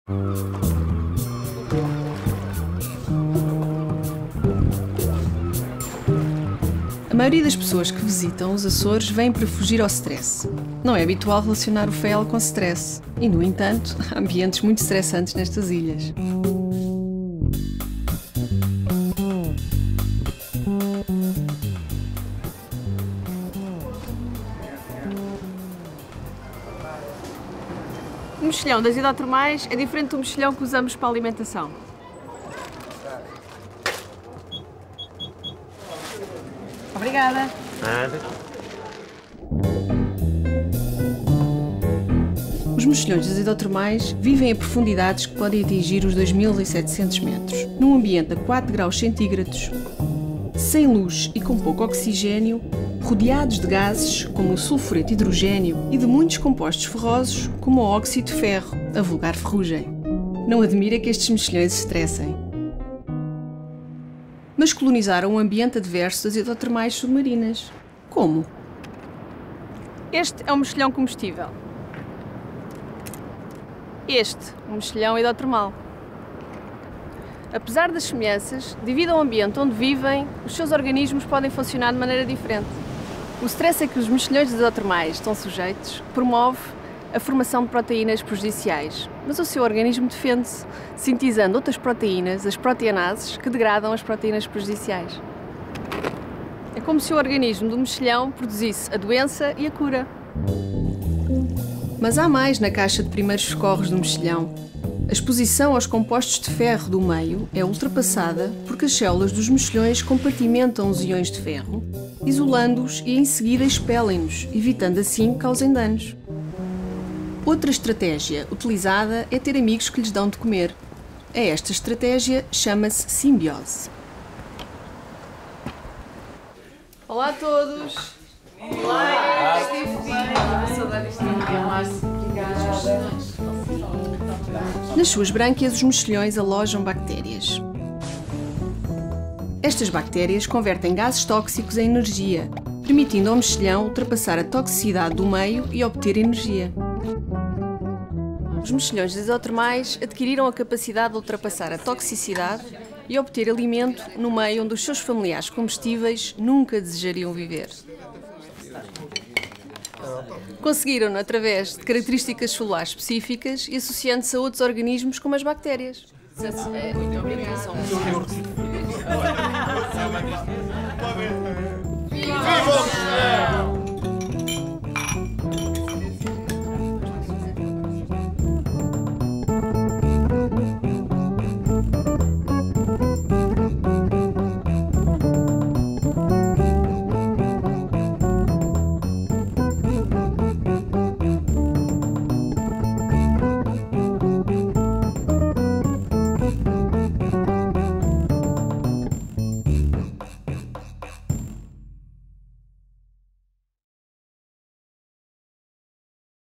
A maioria das pessoas que visitam os Açores vem para fugir ao stress. Não é habitual relacionar o FEL com stress. E, no entanto, há ambientes muito estressantes nestas ilhas. O mexilhão das hidrotermais é diferente do mexilhão que usamos para a alimentação. Obrigada. Nada. Os mexilhões das hidrotermais vivem a profundidades que podem atingir os 2700 metros, num ambiente a 4 graus centígrados, sem luz e com pouco oxigênio, rodeados de gases como o sulfureto de hidrogênio e de muitos compostos ferrosos como o óxido de ferro, a vulgar ferrugem. Não admira que estes mexilhões estressem. Mas colonizaram o ambiente adverso das hidrotermais submarinas. Como? Este é um mexilhão comestível. Este, um mexilhão hidrotermal. Apesar das semelhanças, devido ao ambiente onde vivem, os seus organismos podem funcionar de maneira diferente. O stress a que os mexilhões hidrotermais estão sujeitos promove a formação de proteínas prejudiciais, mas o seu organismo defende-se, sintetizando outras proteínas, as proteanases, que degradam as proteínas prejudiciais. É como se o organismo do mexilhão produzisse a doença e a cura. Mas há mais na caixa de primeiros socorros do mexilhão. A exposição aos compostos de ferro do meio é ultrapassada porque as células dos mexilhões compartimentam os íons de ferro, isolando-os e em seguida expelem-nos, evitando assim que causem danos. Outra estratégia utilizada é ter amigos que lhes dão de comer. Esta estratégia chama-se simbiose. Olá a todos! Olá! Nas suas brânquias, os mexilhões alojam bactérias. Estas bactérias convertem gases tóxicos em energia, permitindo ao mexilhão ultrapassar a toxicidade do meio e obter energia. Os mexilhões hidrotermais adquiriram a capacidade de ultrapassar a toxicidade e obter alimento no meio onde os seus familiares comestíveis nunca desejariam viver. Conseguiram-no através de características celulares específicas e associando-se a outros organismos como as bactérias. Viva o mexilhão!